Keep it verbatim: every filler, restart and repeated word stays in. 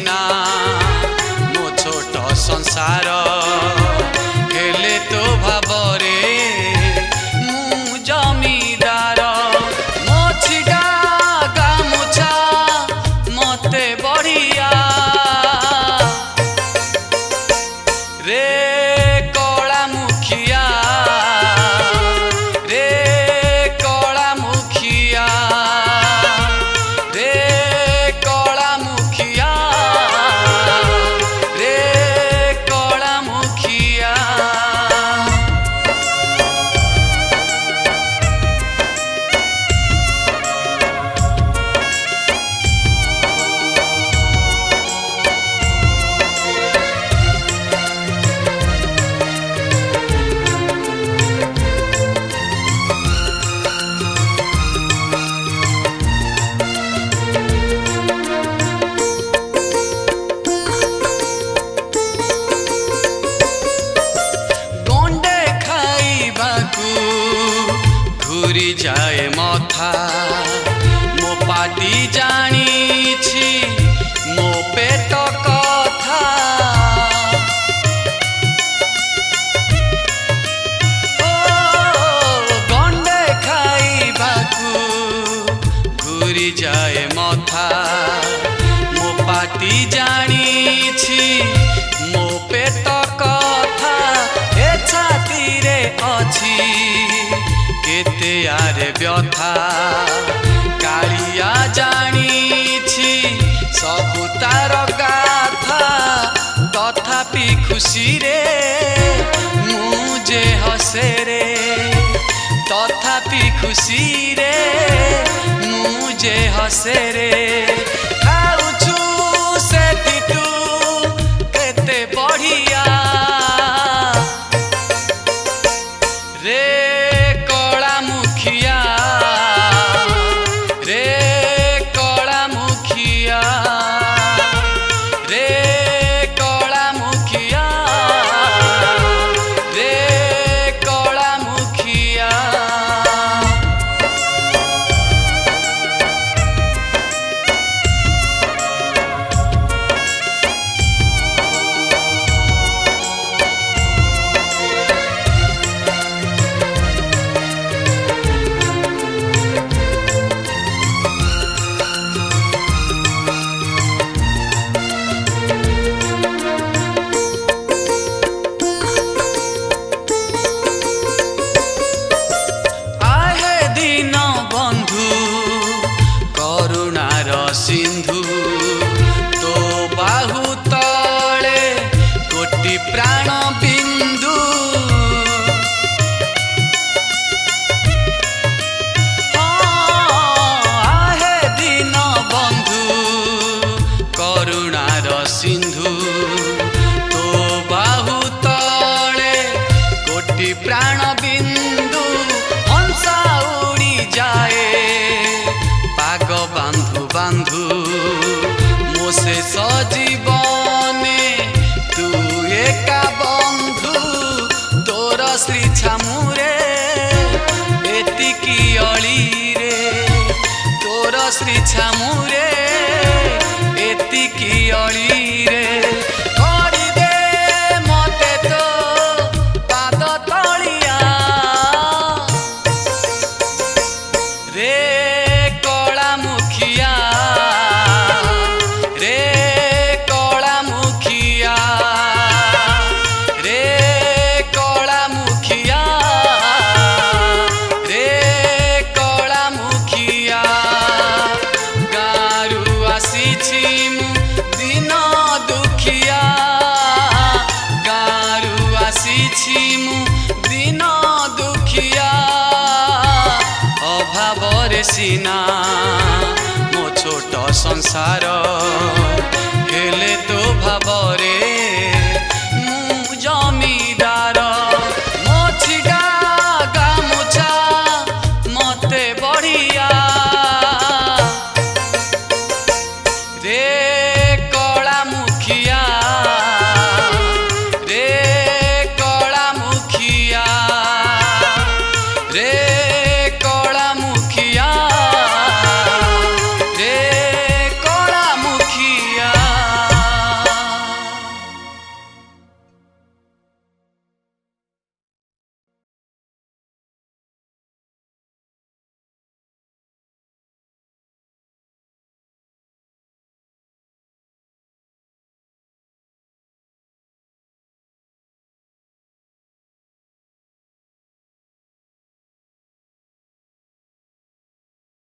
सीना मो छोट संसार हेले तो भावरे मु जमीदार मो छिड़ा गामुछा मते बढ़िया रे कला मुखिया रे कला मुखिया रे कला मुखिया रे कला मुखिया घूरी जाए मथा मो पाटी जानी छी मो पेट कथा ओ गंडे खाइबाकू घूरी जाए मथा मो पाटी जानी छी मो पेट कथा ए छाती रे अछि केते आरे व्यथा कालिया जानी छी सबु तार गाथा तथापि खुशी रे मुझे हसे रे तथापि खुशी रे मुझे हसे रे खाउछु से तू केते बढ़िया रे सिंधु तो बाहु तले कोटि प्राण बिंदु आहे दीन बंधु करुणार सिंधु तो बाहु तले कोटि प्राण बिंदु हंसा उड़ी जाए पाग बांधु बांधु मोसे सजीवने तू एका बंधु तोर श्री छामुरे एतिकी अली रे तोर श्री छामुरे एतिकी अली रे करी दे मते तो पाद तलिया रे दिन दुखिया अभाव सीना मो छोट संसार हेले तो भाव